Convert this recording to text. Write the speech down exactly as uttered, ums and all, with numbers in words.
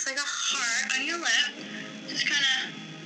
looks like a heart on your lip. Just kind of